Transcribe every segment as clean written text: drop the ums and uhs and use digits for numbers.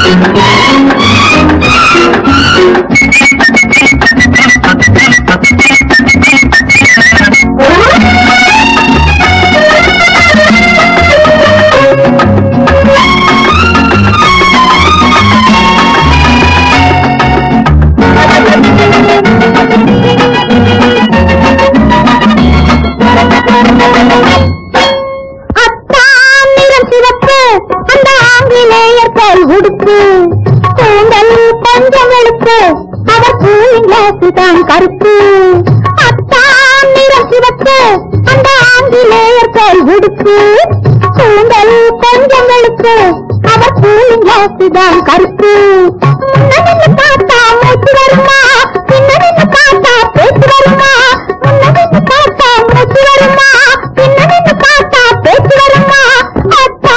கருப்பு அத்தான் நிறம் சிவப்பு அந்த ஆங்கிலேயர் போல் உடுப்பு கூந்தல் கொஞ்சம் வெளுப்பு அவர் கூலிங் கிளாஸுதான் கருப்பு முன்னணின்னு பார்த்தா மூச்சு வருமா பின்னணின்னு பார்த்தா பேச்சு வருமா முன்னணின்னு பார்த்தா மூச்சு வருமா பின்னணின்னு பார்த்தா பேச்சு வருமா அத்தா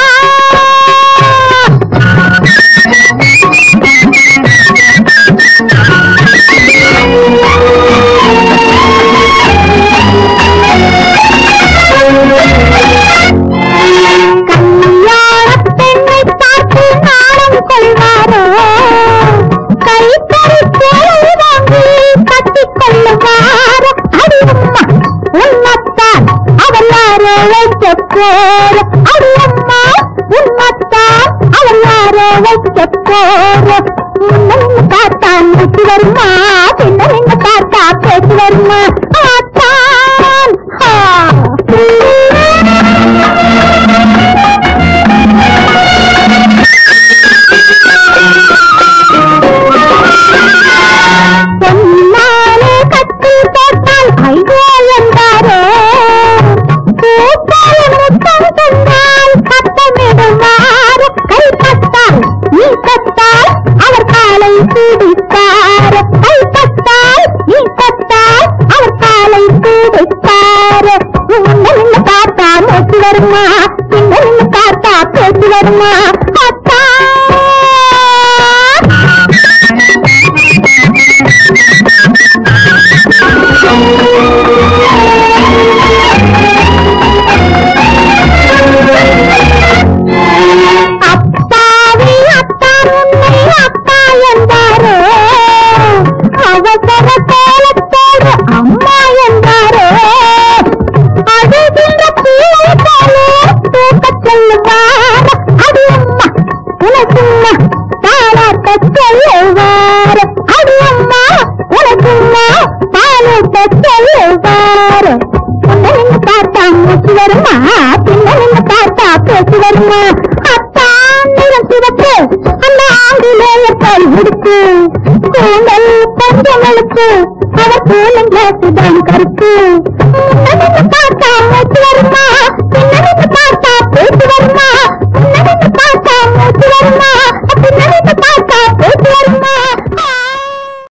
பார்த்தா மூச்சு வருமா பின்ன பார்த்தா பேச்சு வருமா பொன்னாலே கட்டி போட்டால் ஐயோ என்றாரோ முத்தம் தந்தால் கட்டமிடுவார் கைப்பட்டால் நீ கட்டால் அவர் காலை பிடித்தார் கைப்பட்டால் நீ கட்டால் அவர் காலை பிடித்தார் முன்ன பார்த்தா மூச்சு வருமா பின்ன பார்த்தா பேச்சு வருமா அத்தா அப்பாவி அத்தா உன்னை அப்பா என்றாரோ அவசர கோலத்தோடு அம்மா என்றாரோ அழுகின்ற பிள்ளை போலே தூக்கச் சொல்லுவார் அது அம்மா உனக்கும்மா தாளாட்டச் சொல்லுவார் அது அம்மா உனக்கும்மா தாளாட்டச் சொல்லுவார் முன்ன பார்த்தா மூச்சு வருமா பின்ன பார்த்தா பேச்சு வருமா அத்தா நிறம் சிவப்பு அந்த ஆங்கிலேயர் போல் உடுப்பு கூந்தல் கொஞ்சம் வெளுப்பு அவர் கூலிங் கிளாஸுதான் கருப்பு